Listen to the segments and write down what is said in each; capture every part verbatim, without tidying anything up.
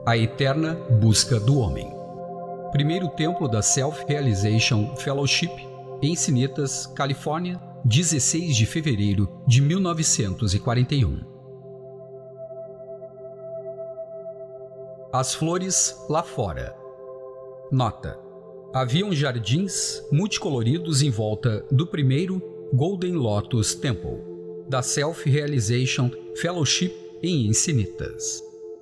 A eterna busca do homem. Primeiro templo da Self-Realization Fellowship, Encinitas, Califórnia, dezesseis de fevereiro de mil novecentos e quarenta e um. As flores lá fora. Nota: haviam jardins multicoloridos em volta do primeiro Golden Lotus Temple da Self-Realization Fellowship em Encinitas.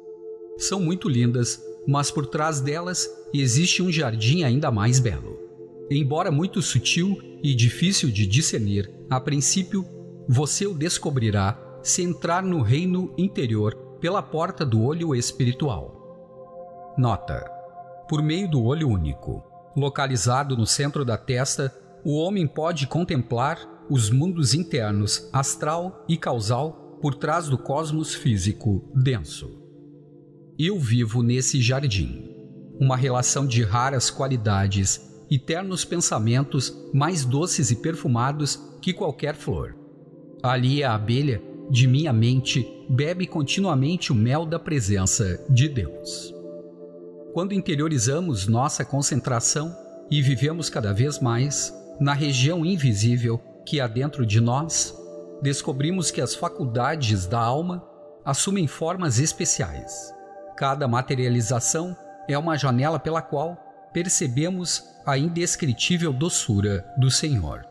São muito lindas, mas por trás delas existe um jardim ainda mais belo. Embora muito sutil e difícil de discernir, a princípio, você o descobrirá se entrar no reino interior pela porta do olho espiritual. Nota: por meio do olho único, localizado no centro da testa, o homem pode contemplar os mundos internos, astral e causal por trás do cosmos físico denso. Eu vivo nesse jardim, uma relação de raras qualidades e ternos pensamentos mais doces e perfumados que qualquer flor. Ali a abelha de minha mente bebe continuamente o mel da presença de Deus. Quando interiorizamos nossa concentração e vivemos cada vez mais na região invisível que há dentro de nós, descobrimos que as faculdades da alma assumem formas especiais. Cada materialização é uma janela pela qual percebemos a indescritível doçura do Senhor.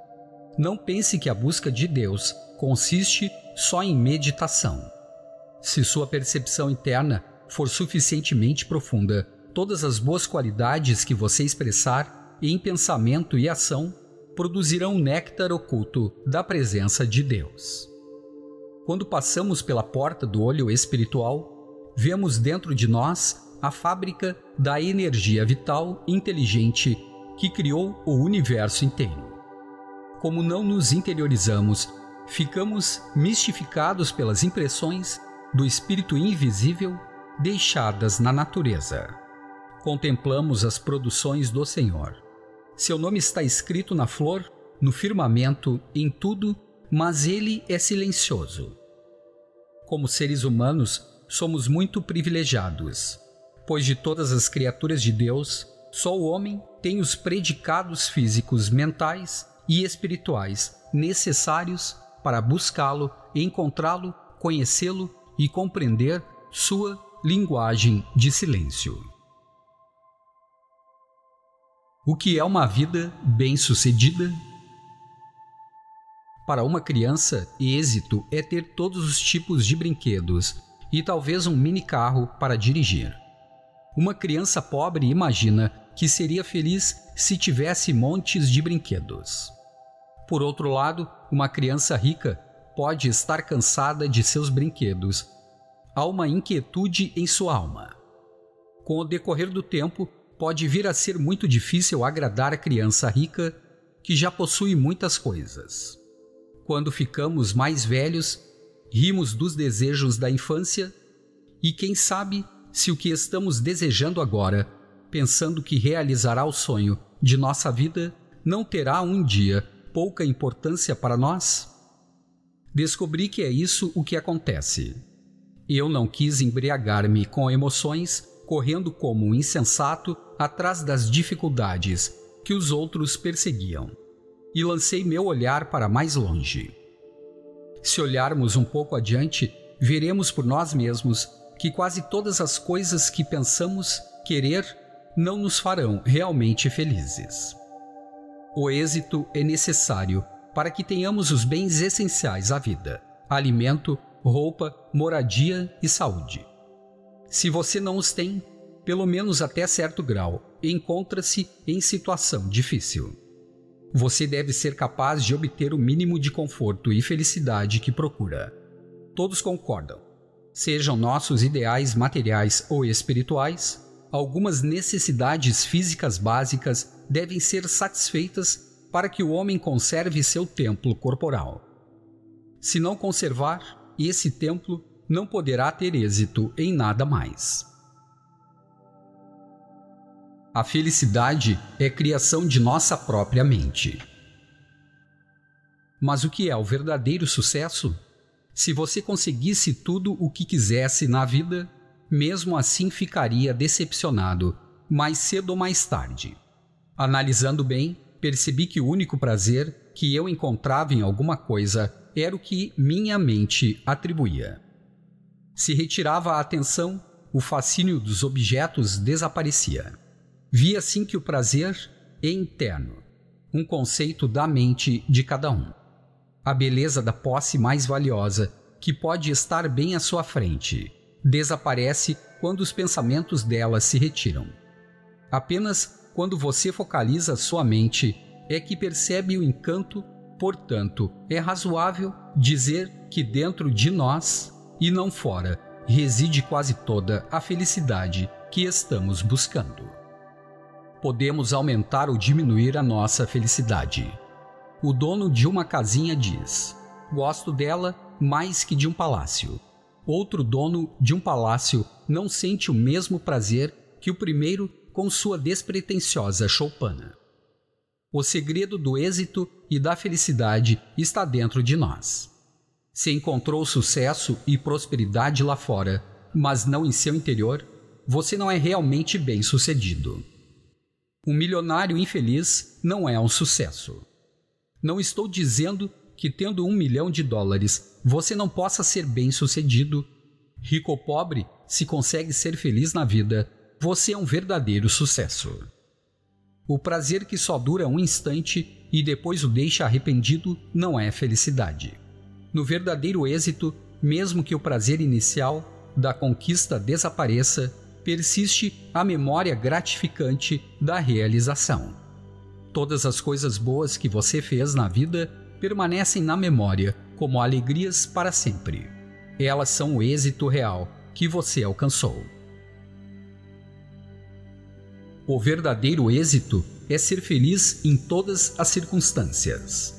Não pense que a busca de Deus consiste só em meditação. Se sua percepção interna for suficientemente profunda, todas as boas qualidades que você expressar em pensamento e ação produzirão um néctar oculto da presença de Deus. Quando passamos pela porta do olho espiritual, vemos dentro de nós a fábrica da energia vital inteligente que criou o universo inteiro. Como não nos interiorizamos, ficamos mistificados pelas impressões do espírito invisível deixadas na natureza. Contemplamos as produções do Senhor. Seu nome está escrito na flor, no firmamento, em tudo, mas ele é silencioso. Como seres humanos, somos muito privilegiados, pois de todas as criaturas de Deus, só o homem tem os predicados físicos, mentais e espirituais necessários para buscá-lo, encontrá-lo, conhecê-lo e compreender sua linguagem de silêncio. O que é uma vida bem-sucedida? Para uma criança, êxito é ter todos os tipos de brinquedos e talvez um mini carro para dirigir. Uma criança pobre imagina que seria feliz se tivesse montes de brinquedos. Por outro lado, uma criança rica pode estar cansada de seus brinquedos. Há uma inquietude em sua alma. Com o decorrer do tempo, pode vir a ser muito difícil agradar a criança rica que já possui muitas coisas. Quando ficamos mais velhos, rimos dos desejos da infância e quem sabe se o que estamos desejando agora, pensando que realizará o sonho de nossa vida, não terá um dia pouca importância para nós? Descobri que é isso o que acontece. Eu não quis embriagar-me com emoções, correndo como um insensato atrás das dificuldades que os outros perseguiam, e lancei meu olhar para mais longe. Se olharmos um pouco adiante, veremos por nós mesmos que quase todas as coisas que pensamos querer não nos farão realmente felizes. O êxito é necessário para que tenhamos os bens essenciais à vida: alimento, roupa, moradia e saúde. Se você não os tem, pelo menos até certo grau, encontra-se em situação difícil. Você deve ser capaz de obter o mínimo de conforto e felicidade que procura. Todos concordam. Sejam nossos ideais materiais ou espirituais, algumas necessidades físicas básicas devem ser satisfeitas para que o homem conserve seu templo corporal. Se não conservar, esse templo não poderá ter êxito em nada mais. A felicidade é criação de nossa própria mente. Mas o que é o verdadeiro sucesso? Se você conseguisse tudo o que quisesse na vida, mesmo assim ficaria decepcionado mais cedo ou mais tarde. Analisando bem, percebi que o único prazer que eu encontrava em alguma coisa era o que minha mente atribuía. Se retirava a atenção, o fascínio dos objetos desaparecia. Vi assim que o prazer é interno, um conceito da mente de cada um. A beleza da posse mais valiosa, que pode estar bem à sua frente, desaparece quando os pensamentos dela se retiram. Apenas quando você focaliza sua mente é que percebe o encanto, portanto, é razoável dizer que dentro de nós, e não fora, reside quase toda a felicidade que estamos buscando. Podemos aumentar ou diminuir a nossa felicidade. O dono de uma casinha diz: gosto dela mais que de um palácio. Outro dono de um palácio não sente o mesmo prazer que o primeiro com sua despretensiosa choupana. O segredo do êxito e da felicidade está dentro de nós. Se encontrou sucesso e prosperidade lá fora, mas não em seu interior, você não é realmente bem-sucedido. Um milionário infeliz não é um sucesso. Não estou dizendo que tendo um milhão de dólares você não possa ser bem-sucedido. Rico ou pobre, se consegue ser feliz na vida, você é um verdadeiro sucesso. O prazer que só dura um instante e depois o deixa arrependido não é felicidade. No verdadeiro êxito, mesmo que o prazer inicial da conquista desapareça, persiste a memória gratificante da realização. Todas as coisas boas que você fez na vida permanecem na memória como alegrias para sempre. Elas são o êxito real que você alcançou. O verdadeiro êxito é ser feliz em todas as circunstâncias.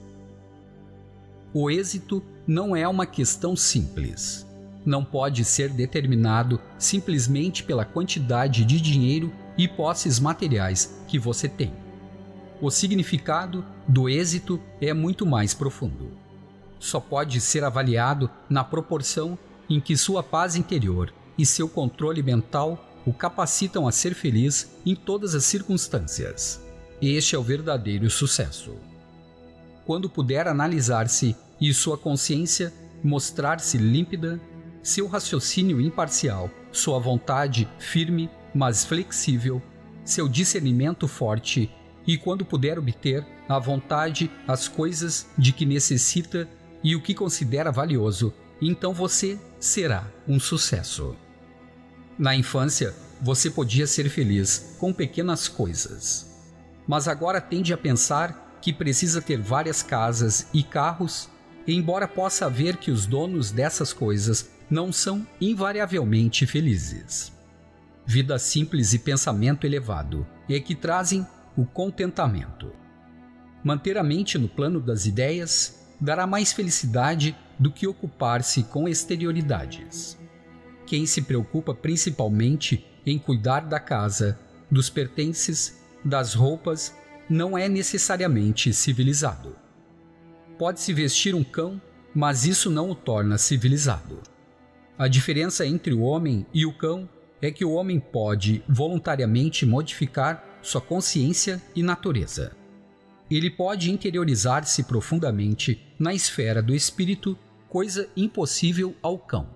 O êxito não é uma questão simples. Não pode ser determinado simplesmente pela quantidade de dinheiro e posses materiais que você tem. O significado do êxito é muito mais profundo. Só pode ser avaliado na proporção em que sua paz interior e seu controle mental o capacitam a ser feliz em todas as circunstâncias. Este é o verdadeiro sucesso. Quando puder analisar-se e sua consciência mostrar-se límpida, seu raciocínio imparcial, sua vontade firme, mas flexível, seu discernimento forte, e quando puder obter à vontade as coisas de que necessita e o que considera valioso, então você será um sucesso. Na infância, você podia ser feliz com pequenas coisas, mas agora tende a pensar que precisa ter várias casas e carros, embora possa ver que os donos dessas coisas não são invariavelmente felizes. Vida simples e pensamento elevado é que trazem o contentamento. Manter a mente no plano das ideias dará mais felicidade do que ocupar-se com exterioridades. Quem se preocupa principalmente em cuidar da casa, dos pertences, das roupas, não é necessariamente civilizado. Pode-se vestir um cão, mas isso não o torna civilizado. A diferença entre o homem e o cão é que o homem pode voluntariamente modificar sua consciência e natureza. Ele pode interiorizar-se profundamente na esfera do espírito, coisa impossível ao cão.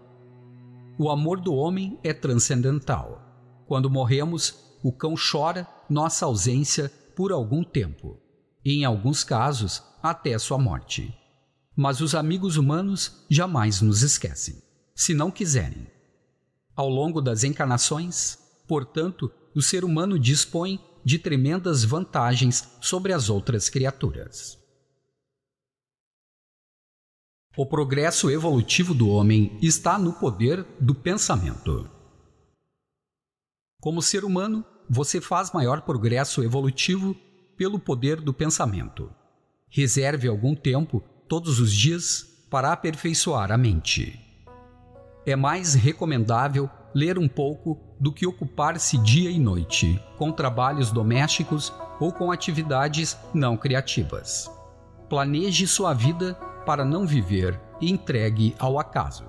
O amor do homem é transcendental. Quando morremos, o cão chora nossa ausência por algum tempo, em alguns casos até sua morte. Mas os amigos humanos jamais nos esquecem, se não quiserem. Ao longo das encarnações, portanto, o ser humano dispõe de tremendas vantagens sobre as outras criaturas. O progresso evolutivo do homem está no poder do pensamento. Como ser humano, você faz maior progresso evolutivo pelo poder do pensamento. Reserve algum tempo, todos os dias, para aperfeiçoar a mente. É mais recomendável ler um pouco do que ocupar-se dia e noite com trabalhos domésticos ou com atividades não criativas. Planeje sua vida para não viver entregue ao acaso.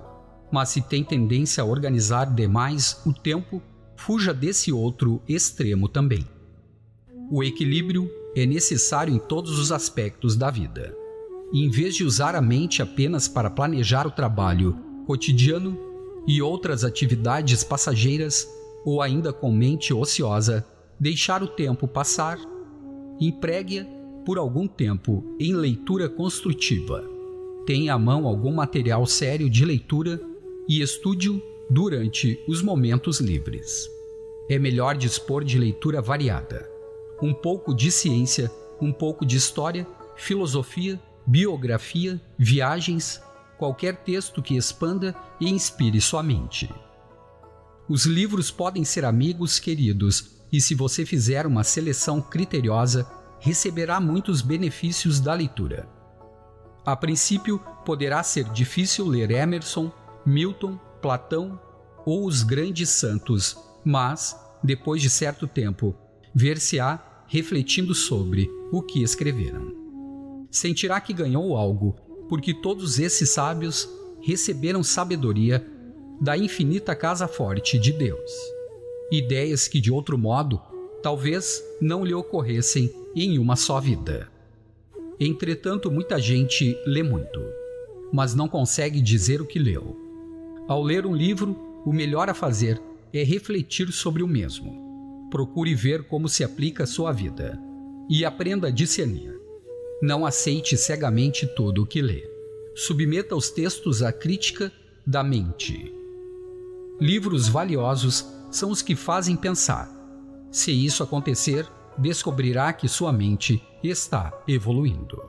Mas se tem tendência a organizar demais o tempo, fuja desse outro extremo também. O equilíbrio é necessário em todos os aspectos da vida. E em vez de usar a mente apenas para planejar o trabalho cotidiano e outras atividades passageiras, ou ainda com mente ociosa, deixar o tempo passar, empregue-a por algum tempo em leitura construtiva. Tenha à mão algum material sério de leitura e estude-o durante os momentos livres. É melhor dispor de leitura variada. Um pouco de ciência, um pouco de história, filosofia, biografia, viagens, qualquer texto que expanda e inspire sua mente. Os livros podem ser amigos queridos e, se você fizer uma seleção criteriosa, receberá muitos benefícios da leitura. A princípio, poderá ser difícil ler Emerson, Milton, Platão ou os grandes santos, mas, depois de certo tempo, ver-se-á refletindo sobre o que escreveram. Sentirá que ganhou algo, porque todos esses sábios receberam sabedoria da infinita casa forte de Deus. Ideias que, de outro modo, talvez não lhe ocorressem em uma só vida. Entretanto, muita gente lê muito, mas não consegue dizer o que leu. Ao ler um livro, o melhor a fazer é refletir sobre o mesmo. Procure ver como se aplica à sua vida e aprenda a discernir. Não aceite cegamente tudo o que lê. Submeta os textos à crítica da mente. Livros valiosos são os que fazem pensar. Se isso acontecer, descobrirá que sua mente está evoluindo.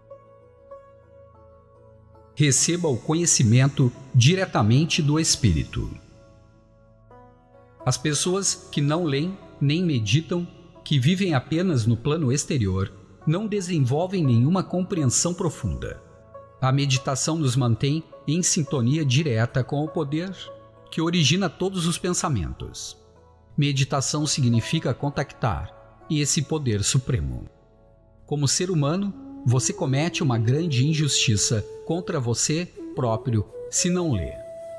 Receba o conhecimento diretamente do Espírito. As pessoas que não leem nem meditam, que vivem apenas no plano exterior, não desenvolvem nenhuma compreensão profunda. A meditação nos mantém em sintonia direta com o poder que origina todos os pensamentos. Meditação significa contactar esse poder supremo. Como ser humano, você comete uma grande injustiça contra você próprio se não lê.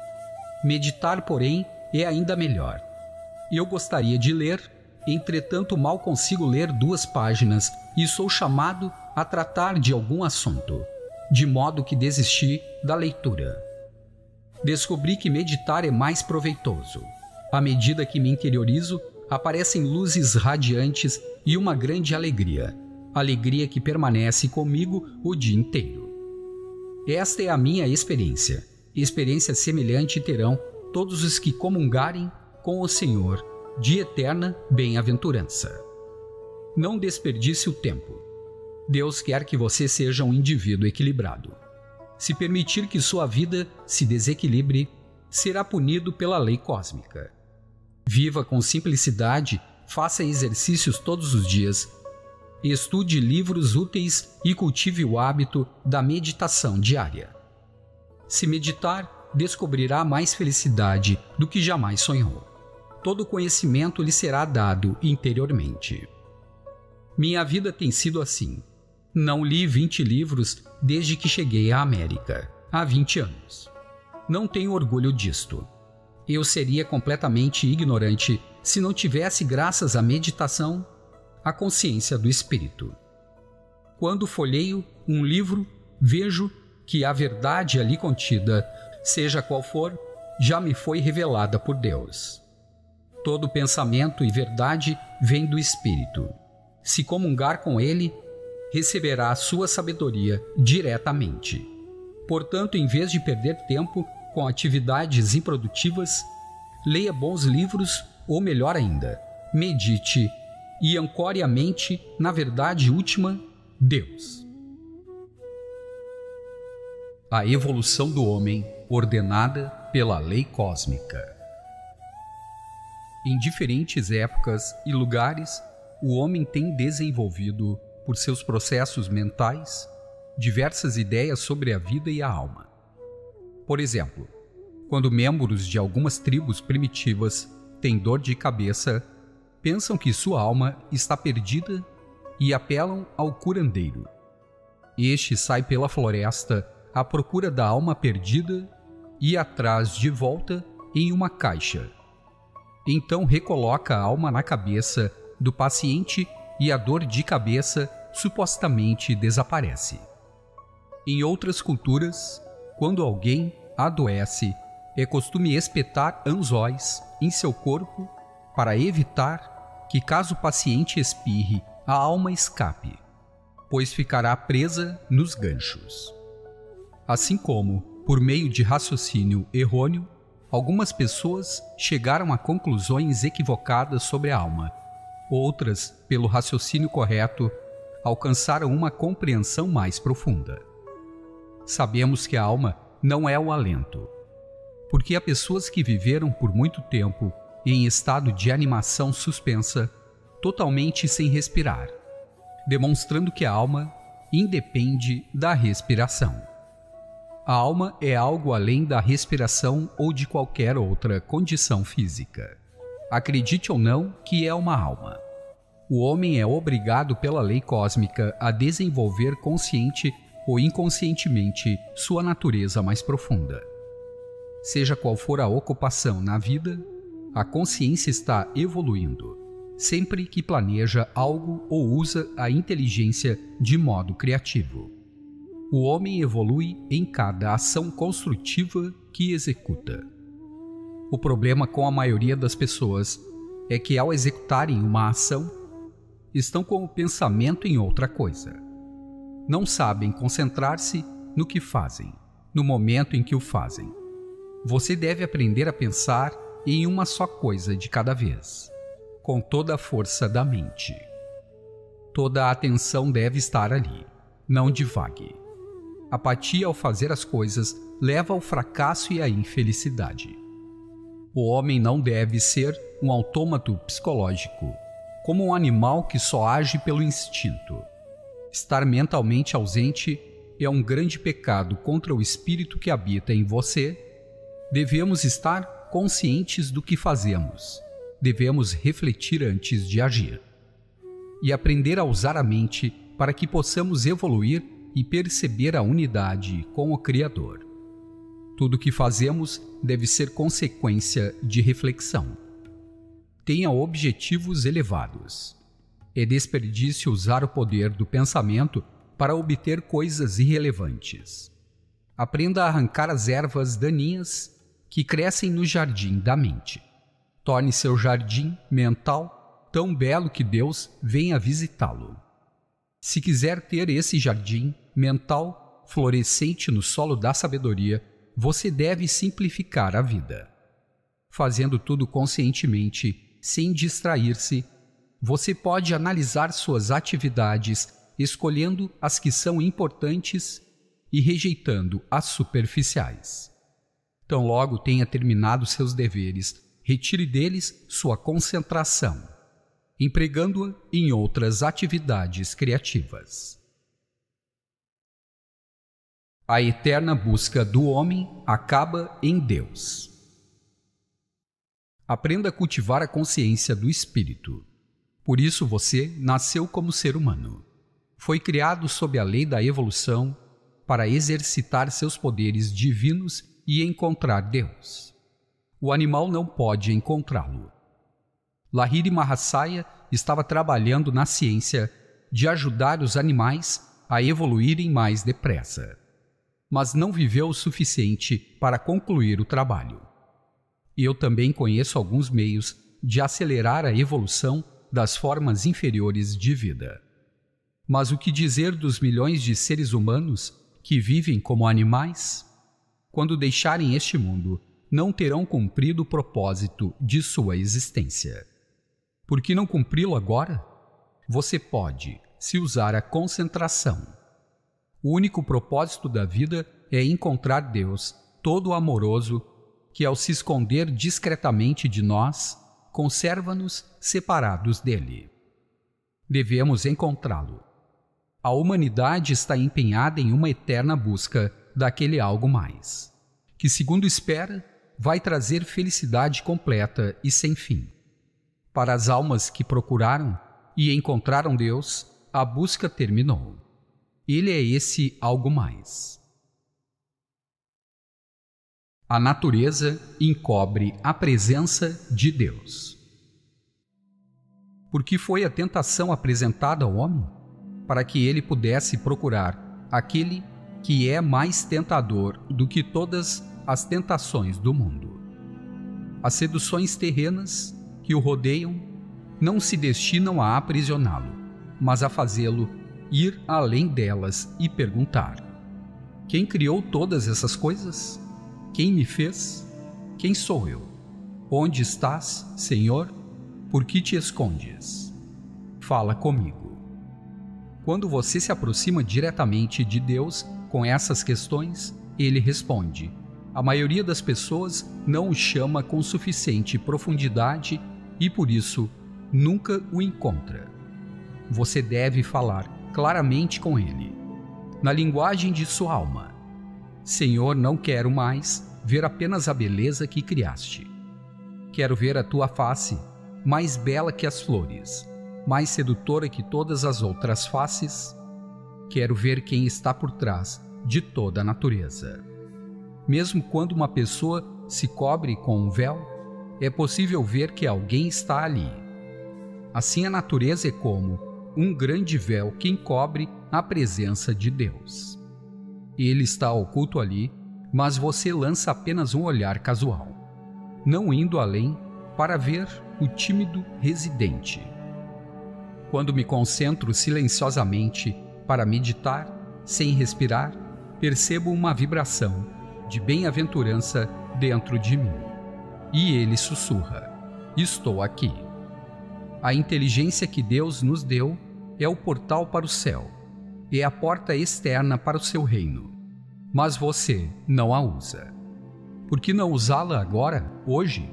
Meditar, porém, é ainda melhor. Eu gostaria de ler, entretanto mal consigo ler duas páginas e sou chamado a tratar de algum assunto, de modo que desisti da leitura. Descobri que meditar é mais proveitoso. À medida que me interiorizo, aparecem luzes radiantes e uma grande alegria, alegria que permanece comigo o dia inteiro. Esta é a minha experiência. Experiência semelhante terão todos os que comungarem com o Senhor de eterna bem-aventurança. Não desperdice o tempo. Deus quer que você seja um indivíduo equilibrado. Se permitir que sua vida se desequilibre, será punido pela lei cósmica. Viva com simplicidade, faça exercícios todos os dias, estude livros úteis e cultive o hábito da meditação diária. Se meditar, descobrirá mais felicidade do que jamais sonhou. Todo conhecimento lhe será dado interiormente. Minha vida tem sido assim. Não li vinte livros desde que cheguei à América, há vinte anos. Não tenho orgulho disto. Eu seria completamente ignorante se não tivesse, graças à meditação, a consciência do Espírito. Quando folheio um livro, vejo que a verdade ali contida, seja qual for, já me foi revelada por Deus. Todo pensamento e verdade vem do Espírito. Se comungar com ele, receberá a sua sabedoria diretamente. Portanto, em vez de perder tempo com atividades improdutivas, leia bons livros ou, melhor ainda, medite e ancore a mente na verdade última, Deus. A evolução do homem ordenada pela lei cósmica. Em diferentes épocas e lugares, o homem tem desenvolvido, por seus processos mentais, diversas ideias sobre a vida e a alma. Por exemplo, quando membros de algumas tribos primitivas têm dor de cabeça, pensam que sua alma está perdida e apelam ao curandeiro. Este sai pela floresta à procura da alma perdida e a traz de volta em uma caixa. Então recoloca a alma na cabeça do paciente e a dor de cabeça supostamente desaparece. Em outras culturas, quando alguém adoece, é costume espetar anzóis em seu corpo para evitar que, caso o paciente espirre, a alma escape, pois ficará presa nos ganchos. Assim como, por meio de raciocínio errôneo, algumas pessoas chegaram a conclusões equivocadas sobre a alma. Outras, pelo raciocínio correto, alcançaram uma compreensão mais profunda. Sabemos que a alma não é o alento, porque há pessoas que viveram por muito tempo em estado de animação suspensa, totalmente sem respirar, demonstrando que a alma independe da respiração. A alma é algo além da respiração ou de qualquer outra condição física. Acredite ou não que é uma alma. O homem é obrigado pela lei cósmica a desenvolver consciente ou inconscientemente sua natureza mais profunda. Seja qual for a ocupação na vida, a consciência está evoluindo, sempre que planeja algo ou usa a inteligência de modo criativo. O homem evolui em cada ação construtiva que executa. O problema com a maioria das pessoas é que, ao executarem uma ação, estão com o pensamento em outra coisa. Não sabem concentrar-se no que fazem, no momento em que o fazem. Você deve aprender a pensar em uma só coisa de cada vez, com toda a força da mente. Toda a atenção deve estar ali, não divague. Apatia ao fazer as coisas leva ao fracasso e à infelicidade. O homem não deve ser um autômato psicológico, como um animal que só age pelo instinto. Estar mentalmente ausente é um grande pecado contra o espírito que habita em você. Devemos estar conscientes do que fazemos. Devemos refletir antes de agir. E aprender a usar a mente para que possamos evoluir e perceber a unidade com o Criador. Tudo o que fazemos deve ser consequência de reflexão. Tenha objetivos elevados. É desperdício usar o poder do pensamento para obter coisas irrelevantes. Aprenda a arrancar as ervas daninhas que crescem no jardim da mente. Torne seu jardim mental tão belo que Deus venha visitá-lo. Se quiser ter esse jardim mental florescente no solo da sabedoria, você deve simplificar a vida. Fazendo tudo conscientemente, sem distrair-se, você pode analisar suas atividades, escolhendo as que são importantes e rejeitando as superficiais. Tão logo tenha terminado seus deveres, retire deles sua concentração, empregando-a em outras atividades criativas. A eterna busca do homem acaba em Deus. Aprenda a cultivar a consciência do espírito. Por isso você nasceu como ser humano. Foi criado sob a lei da evolução para exercitar seus poderes divinos e encontrar Deus. O animal não pode encontrá-lo. Lahiri Mahasaya estava trabalhando na ciência de ajudar os animais a evoluírem mais depressa, mas não viveu o suficiente para concluir o trabalho. Eu também conheço alguns meios de acelerar a evolução das formas inferiores de vida. Mas o que dizer dos milhões de seres humanos que vivem como animais? Quando deixarem este mundo, não terão cumprido o propósito de sua existência. Por que não cumpri-lo agora? Você pode, se usar a concentração. O único propósito da vida é encontrar Deus, todo amoroso, que ao se esconder discretamente de nós, conserva-nos separados dele. Devemos encontrá-lo. A humanidade está empenhada em uma eterna busca daquele algo mais, que, segundo espera, vai trazer felicidade completa e sem fim. Para as almas que procuraram e encontraram Deus, a busca terminou. Ele é esse algo mais. A natureza encobre a presença de Deus. Por que foi a tentação apresentada ao homem? Para que ele pudesse procurar aquele que é mais tentador do que todas as tentações do mundo. As seduções terrenas que o rodeiam não se destinam a aprisioná-lo, mas a fazê-lo ir além delas e perguntar: quem criou todas essas coisas? Quem me fez? Quem sou eu? Onde estás, Senhor? Por que te escondes? Fala comigo. Quando você se aproxima diretamente de Deus com essas questões, ele responde. A maioria das pessoas não o chama com suficiente profundidade e, por isso, nunca o encontra. Você deve falar claramente com ele, na linguagem de sua alma. Senhor, não quero mais ver apenas a beleza que criaste. Quero ver a tua face, mais bela que as flores, mais sedutora que todas as outras faces. Quero ver quem está por trás de toda a natureza. Mesmo quando uma pessoa se cobre com um véu, é possível ver que alguém está ali. Assim, a natureza é como um grande véu que encobre a presença de Deus. Ele está oculto ali, mas você lança apenas um olhar casual, não indo além para ver o tímido residente. Quando me concentro silenciosamente para meditar, sem respirar, percebo uma vibração de bem-aventurança dentro de mim. E ele sussurra: estou aqui. A inteligência que Deus nos deu é o portal para o céu, é a porta externa para o seu reino. Mas você não a usa. Por que não usá-la agora, hoje?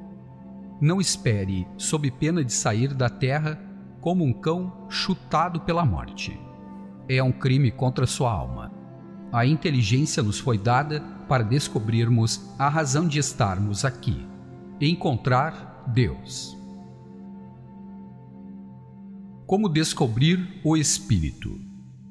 Não espere, sob pena de sair da terra como um cão chutado pela morte. É um crime contra sua alma. A inteligência nos foi dada para descobrirmos a razão de estarmos aqui, encontrar Deus. Como descobrir o Espírito?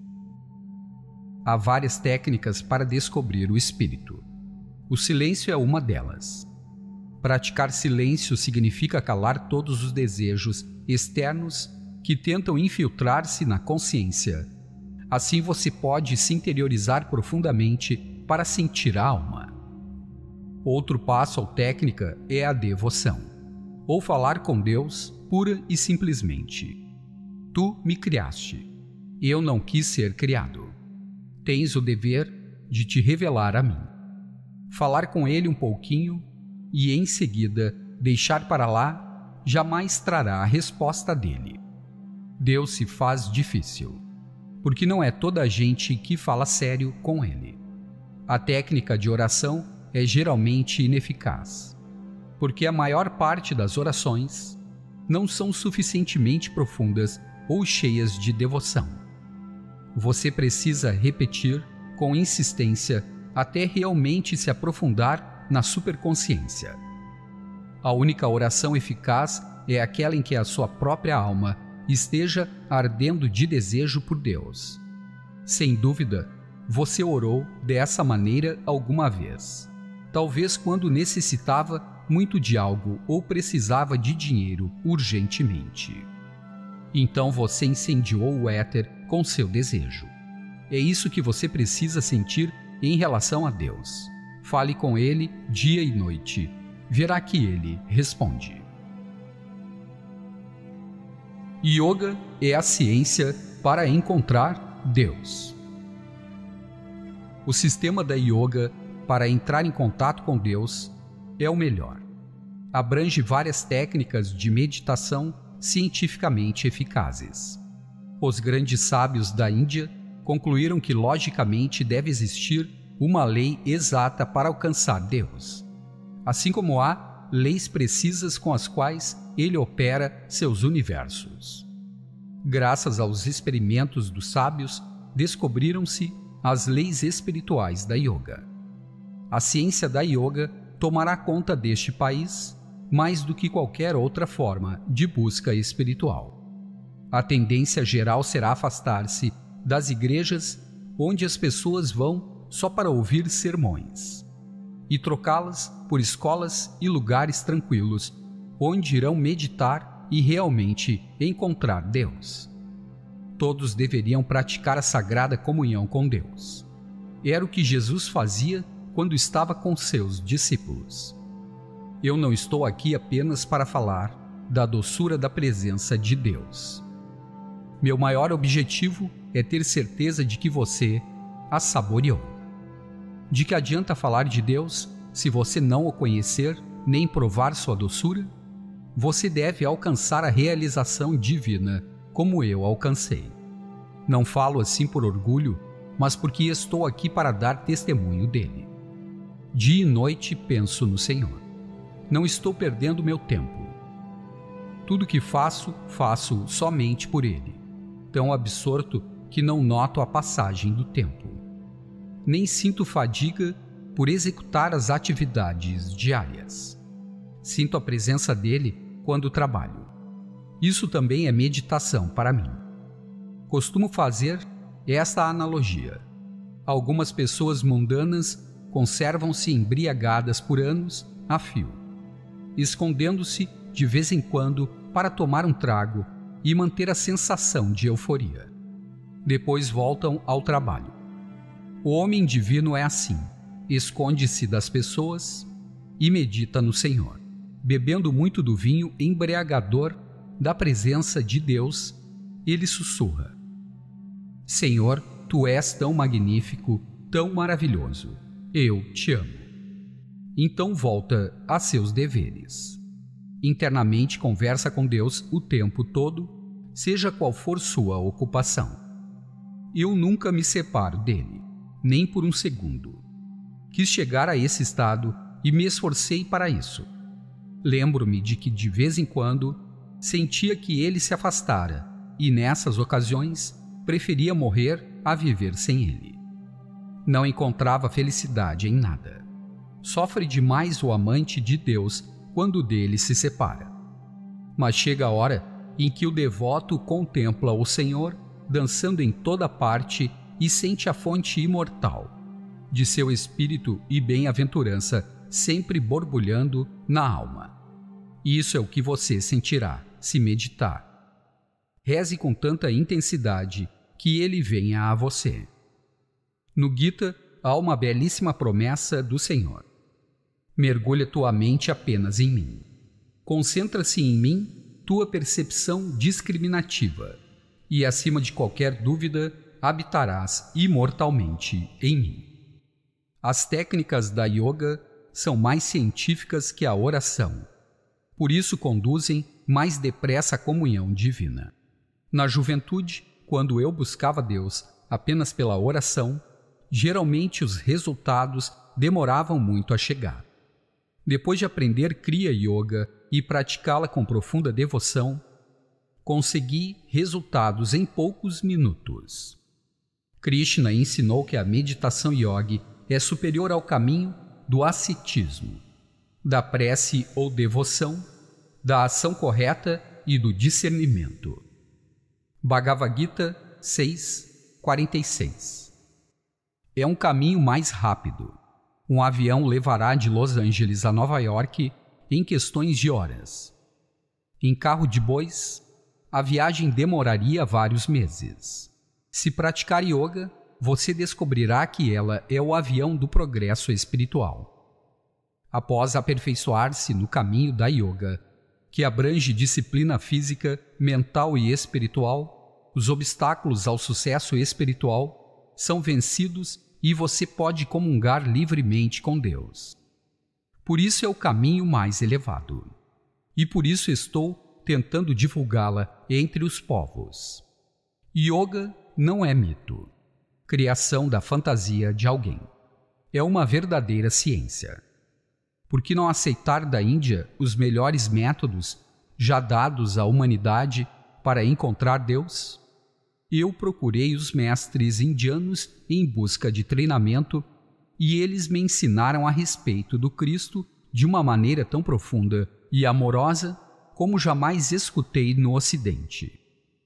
Há várias técnicas para descobrir o Espírito. O silêncio é uma delas. Praticar silêncio significa calar todos os desejos externos que tentam infiltrar-se na consciência. Assim você pode se interiorizar profundamente para sentir a alma. Outro passo ou técnica é a devoção, ou falar com Deus pura e simplesmente. Tu me criaste. Eu não quis ser criado. Tens o dever de te revelar a mim. Falar com ele um pouquinho e, em seguida, deixar para lá jamais trará a resposta dele. Deus se faz difícil, porque não é toda a gente que fala sério com ele. A técnica de oração é geralmente ineficaz, porque a maior parte das orações não são suficientemente profundas ou cheias de devoção. Você precisa repetir com insistência até realmente se aprofundar na superconsciência. A única oração eficaz é aquela em que a sua própria alma esteja ardendo de desejo por Deus. Sem dúvida, você orou dessa maneira alguma vez. Talvez quando necessitava muito de algo ou precisava de dinheiro urgentemente. Então você incendiou o éter com seu desejo. É isso que você precisa sentir em relação a Deus. Fale com Ele dia e noite. Verá que Ele responde. Yoga é a ciência para encontrar Deus. O sistema da yoga para entrar em contato com Deus é o melhor. Abrange várias técnicas de meditação cientificamente eficazes. Os grandes sábios da Índia concluíram que logicamente deve existir uma lei exata para alcançar Deus, assim como há leis precisas com as quais ele opera seus universos. Graças aos experimentos dos sábios, descobriram-se as leis espirituais da yoga. A ciência da yoga tomará conta deste país mais do que qualquer outra forma de busca espiritual. A tendência geral será afastar-se das igrejas onde as pessoas vão só para ouvir sermões. e trocá-las por escolas e lugares tranquilos, onde irão meditar e realmente encontrar Deus. Todos deveriam praticar a sagrada comunhão com Deus. Era o que Jesus fazia quando estava com seus discípulos. Eu não estou aqui apenas para falar da doçura da presença de Deus. Meu maior objetivo é ter certeza de que você a saboreou. De que adianta falar de Deus se você não o conhecer nem provar sua doçura? Você deve alcançar a realização divina como eu alcancei. Não falo assim por orgulho, mas porque estou aqui para dar testemunho dele. Dia e noite penso no Senhor. Não estou perdendo meu tempo. Tudo que faço, faço somente por ele, tão absorto que não noto a passagem do tempo. Nem sinto fadiga por executar as atividades diárias. Sinto a presença dele quando trabalho. Isso também é meditação para mim. Costumo fazer esta analogia. Algumas pessoas mundanas conservam-se embriagadas por anos a fio, escondendo-se de vez em quando para tomar um trago e manter a sensação de euforia. Depois voltam ao trabalho. O homem divino é assim, esconde-se das pessoas e medita no Senhor, bebendo muito do vinho embriagador da presença de Deus. Ele sussurra: Senhor, tu és tão magnífico, tão maravilhoso, eu te amo. Então volta a seus deveres. Internamente conversa com Deus o tempo todo, seja qual for sua ocupação. Eu nunca me separo dele, nem por um segundo. Quis chegar a esse estado e me esforcei para isso. Lembro-me de que de vez em quando sentia que ele se afastara e nessas ocasiões preferia morrer a viver sem ele. Não encontrava felicidade em nada. Sofre demais o amante de Deus quando dele se separa. Mas chega a hora em que o devoto contempla o Senhor dançando em toda parte e sente a fonte imortal de seu espírito e bem-aventurança sempre borbulhando na alma. Isso é o que você sentirá se meditar. Reze com tanta intensidade que ele venha a você. No Gita há uma belíssima promessa do Senhor. Mergulha tua mente apenas em mim. Concentra-se em mim tua percepção discriminativa, e acima de qualquer dúvida habitarás imortalmente em mim. As técnicas da yoga são mais científicas que a oração. Por isso conduzem mais depressa à comunhão divina. Na juventude, quando eu buscava Deus apenas pela oração, geralmente os resultados demoravam muito a chegar. Depois de aprender Kriya Yoga e praticá-la com profunda devoção, consegui resultados em poucos minutos. Krishna ensinou que a meditação yogi é superior ao caminho do ascetismo, da prece ou devoção, da ação correta e do discernimento. Bhagavad Gita seis, quarenta e seis. É um caminho mais rápido. Um avião levará de Los Angeles a Nova York em questões de horas. Em carro de bois, a viagem demoraria vários meses. Se praticar yoga, você descobrirá que ela é o avião do progresso espiritual. Após aperfeiçoar-se no caminho da yoga, que abrange disciplina física, mental e espiritual, os obstáculos ao sucesso espiritual são vencidos e você pode comungar livremente com Deus. Por isso é o caminho mais elevado. E por isso estou tentando divulgá-la entre os povos. Yoga não é mito, criação da fantasia de alguém. É uma verdadeira ciência. Por que não aceitar da Índia os melhores métodos já dados à humanidade para encontrar Deus? Eu procurei os mestres indianos em busca de treinamento e eles me ensinaram a respeito do Cristo de uma maneira tão profunda e amorosa como jamais escutei no Ocidente.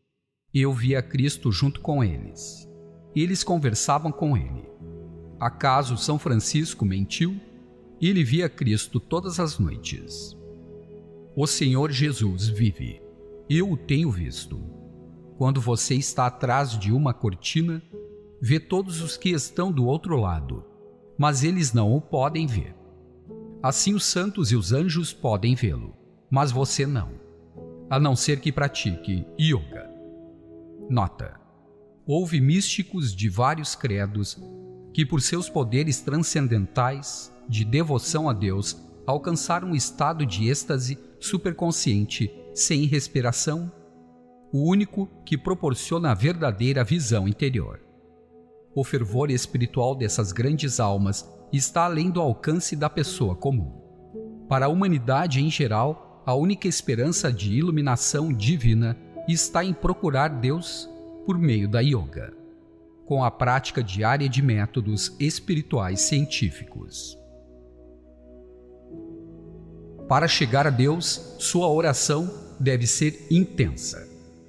Eu via Cristo junto com eles. Eles conversavam com ele. Acaso São Francisco mentiu? ele via Cristo todas as noites. O Senhor Jesus vive. Eu o tenho visto. Quando você está atrás de uma cortina, vê todos os que estão do outro lado, mas eles não o podem ver. Assim os santos e os anjos podem vê-lo, mas você não, a não ser que pratique yoga. Nota: houve místicos de vários credos que, por seus poderes transcendentais de devoção a Deus, alcançaram um estado de êxtase superconsciente, sem respiração, o único que proporciona a verdadeira visão interior. O fervor espiritual dessas grandes almas está além do alcance da pessoa comum. Para a humanidade em geral, a única esperança de iluminação divina está em procurar Deus por meio da yoga, com a prática diária de métodos espirituais científicos. Para chegar a Deus, sua oração deve ser intensa.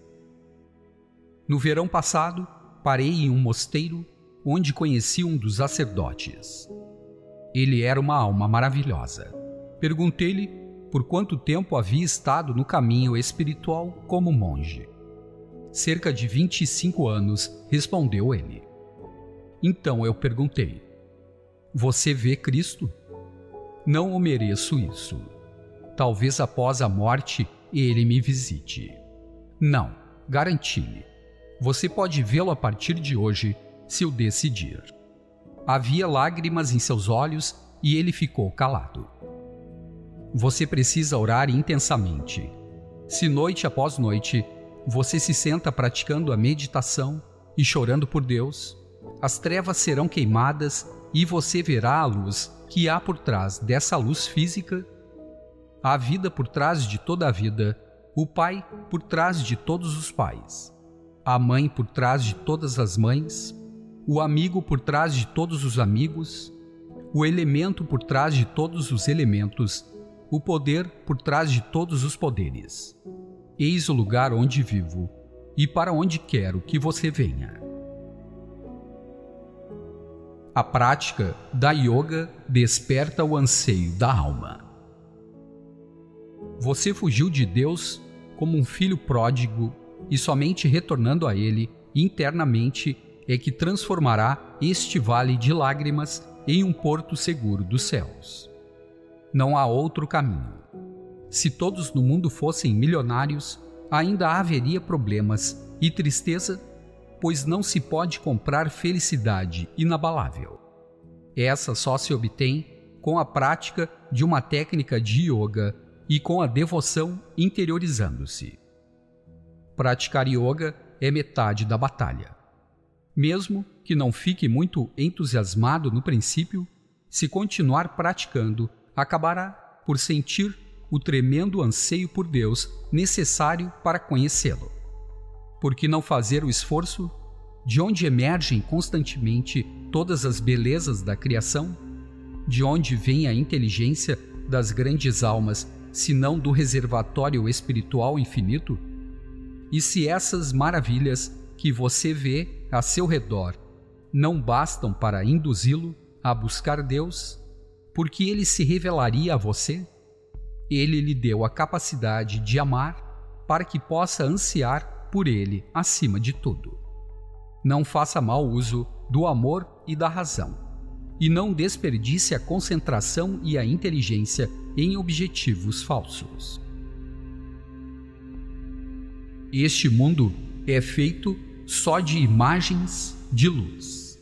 No verão passado, parei em um mosteiro onde conheci um dos sacerdotes. Ele era uma alma maravilhosa. Perguntei-lhe por quanto tempo havia estado no caminho espiritual como monge. Cerca de vinte e cinco anos, respondeu ele. Então eu perguntei: você vê Cristo? Não o mereço isso. Talvez após a morte ele me visite. Não, garanti-lhe. Você pode vê-lo a partir de hoje, se o decidir. Havia lágrimas em seus olhos e ele ficou calado. Você precisa orar intensamente. Se noite após noite você se senta praticando a meditação e chorando por Deus, as trevas serão queimadas e você verá a luz que há por trás dessa luz física, a vida por trás de toda a vida, o Pai por trás de todos os pais, a mãe por trás de todas as mães, o amigo por trás de todos os amigos, o elemento por trás de todos os elementos, o poder por trás de todos os poderes. Eis o lugar onde vivo e para onde quero que você venha. A prática da yoga desperta o anseio da alma. Você fugiu de Deus como um filho pródigo e somente retornando a Ele internamente é que transformará este vale de lágrimas em um porto seguro dos céus. Não há outro caminho. Se todos no mundo fossem milionários, ainda haveria problemas e tristeza, pois não se pode comprar felicidade inabalável. Essa só se obtém com a prática de uma técnica de yoga e com a devoção interiorizando-se. Praticar yoga é metade da batalha. Mesmo que não fique muito entusiasmado no princípio, se continuar praticando, acabará por sentir o tremendo anseio por Deus necessário para conhecê-lo. Por que não fazer o esforço? De onde emergem constantemente todas as belezas da criação? De onde vem a inteligência das grandes almas, se não do reservatório espiritual infinito? E se essas maravilhas que você vê a seu redor não bastam para induzi-lo a buscar Deus, porque ele se revelaria a você? Ele lhe deu a capacidade de amar para que possa ansiar por ele acima de tudo. Não faça mau uso do amor e da razão, e não desperdice a concentração e a inteligência em objetivos falsos. Este mundo é feito só de imagens de luz.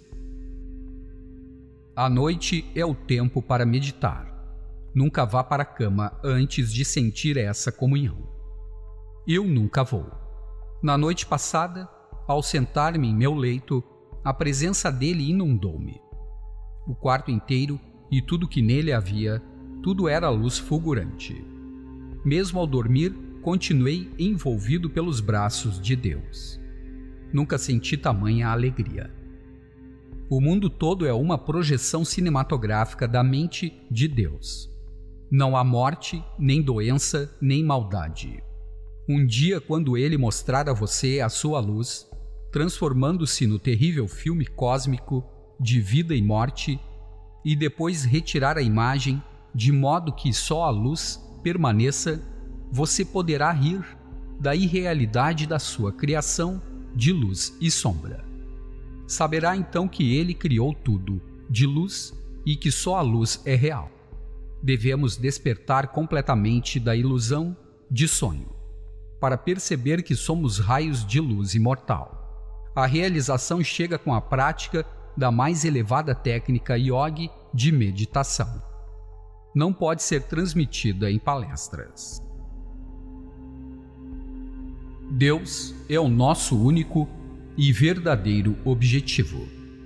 A noite é o tempo para meditar. Nunca vá para a cama antes de sentir essa comunhão. Eu nunca vou. Na noite passada, ao sentar-me em meu leito, a presença dele inundou-me. O quarto inteiro e tudo que nele havia, tudo era luz fulgurante. Mesmo ao dormir, continuei envolvido pelos braços de Deus. Nunca senti tamanha alegria. O mundo todo é uma projeção cinematográfica da mente de Deus. Não há morte, nem doença, nem maldade. Um dia, quando ele mostrar a você a sua luz, transformando-se no terrível filme cósmico de vida e morte, e depois retirar a imagem de modo que só a luz permaneça, você poderá rir da irrealidade da sua criação de luz e sombra. Saberá então que ele criou tudo de luz e que só a luz é real. Devemos despertar completamente da ilusão de sonho, para perceber que somos raios de luz imortal. A realização chega com a prática da mais elevada técnica yogi de meditação. Não pode ser transmitida em palestras. Deus é o nosso único e verdadeiro objetivo.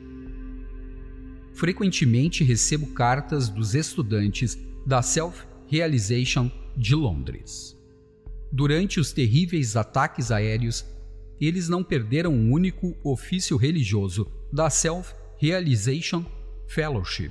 Frequentemente recebo cartas dos estudantes da Self-Realization de Londres. Durante os terríveis ataques aéreos, eles não perderam um único ofício religioso da Self-Realization Fellowship.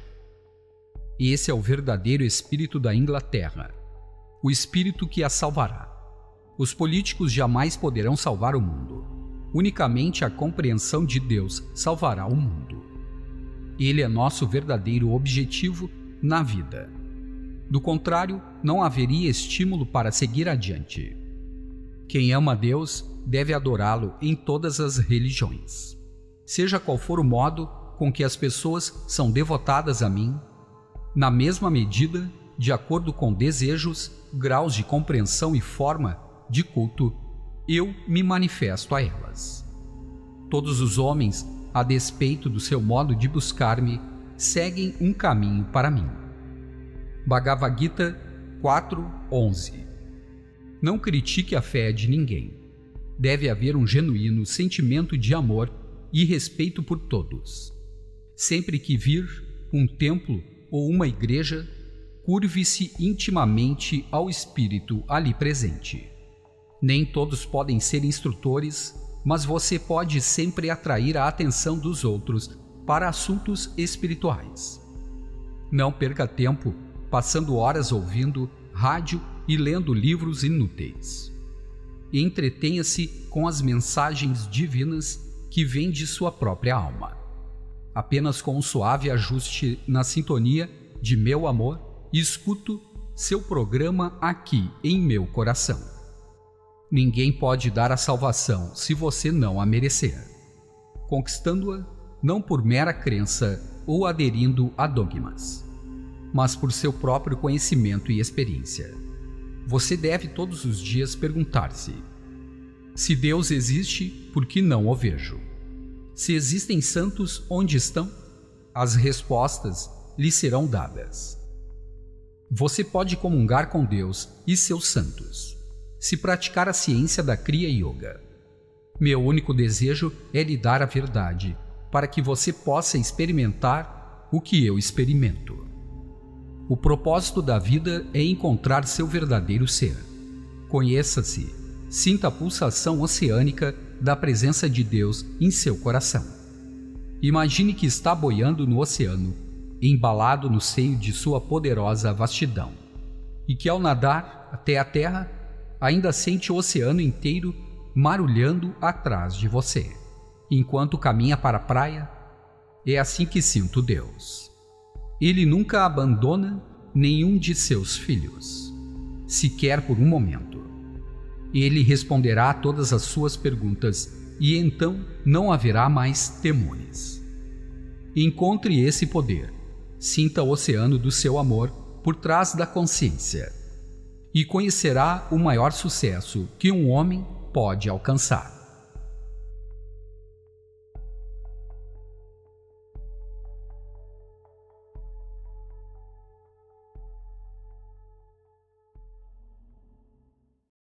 Esse é o verdadeiro espírito da Inglaterra, o espírito que a salvará. Os políticos jamais poderão salvar o mundo. Unicamente a compreensão de Deus salvará o mundo. Ele é nosso verdadeiro objetivo na vida. Do contrário, não haveria estímulo para seguir adiante. Quem ama Deus deve adorá-lo em todas as religiões. Seja qual for o modo com que as pessoas são devotadas a mim, na mesma medida, de acordo com desejos, graus de compreensão e forma de culto, eu me manifesto a elas. Todos os homens, a despeito do seu modo de buscar-me, seguem um caminho para mim. Bhagavad Gita quatro, onze. Não critique a fé de ninguém. Deve haver um genuíno sentimento de amor e respeito por todos. Sempre que vir um templo ou uma igreja, curve-se intimamente ao espírito ali presente. Nem todos podem ser instrutores, mas você pode sempre atrair a atenção dos outros para assuntos espirituais. Não perca tempo passando horas ouvindo rádio e lendo livros inúteis. Entretenha-se com as mensagens divinas que vêm de sua própria alma. Apenas com um suave ajuste na sintonia de meu amor, escuto seu programa aqui em meu coração. Ninguém pode dar a salvação se você não a merecer, conquistando-a não por mera crença ou aderindo a dogmas, mas por seu próprio conhecimento e experiência. Você deve todos os dias perguntar-se: se Deus existe, por que não o vejo? Se existem santos, onde estão? As respostas lhe serão dadas. Você pode comungar com Deus e seus santos, se praticar a ciência da Kriya Yoga. Meu único desejo é lhe dar a verdade, para que você possa experimentar o que eu experimento. O propósito da vida é encontrar seu verdadeiro ser. Conheça-se, sinta a pulsação oceânica da presença de Deus em seu coração. Imagine que está boiando no oceano, embalado no seio de sua poderosa vastidão, e que ao nadar até a terra, ainda sente o oceano inteiro marulhando atrás de você, enquanto caminha para a praia. É assim que sinto Deus. Ele nunca abandona nenhum de seus filhos, sequer por um momento. Ele responderá a todas as suas perguntas e então não haverá mais temores. Encontre esse poder, sinta o oceano do seu amor por trás da consciência e conhecerá o maior sucesso que um homem pode alcançar.